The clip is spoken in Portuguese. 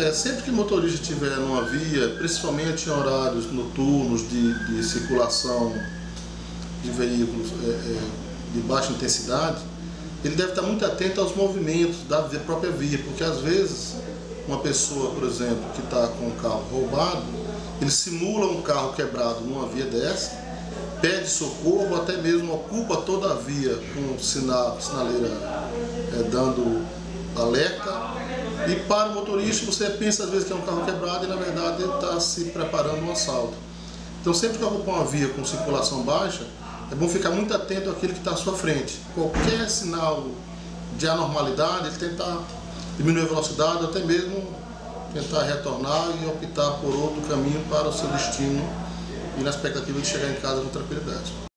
Sempre que o motorista estiver numa via, principalmente em horários noturnos de circulação de veículos de baixa intensidade, ele deve estar muito atento aos movimentos da própria via, porque às vezes uma pessoa, por exemplo, que está com o carro roubado, ele simula um carro quebrado numa via dessa, pede socorro, ou até mesmo ocupa toda a via com sinaleira dando alerta, e para o motorista você pensa às vezes que é um carro quebrado e na verdade ele está se preparando um assalto. Então sempre que ocupar uma via com circulação baixa, é bom ficar muito atento àquele que está à sua frente. Qualquer sinal de anormalidade, ele tentar diminuir a velocidade, ou até mesmo tentar retornar e optar por outro caminho para o seu destino e na expectativa de chegar em casa com tranquilidade.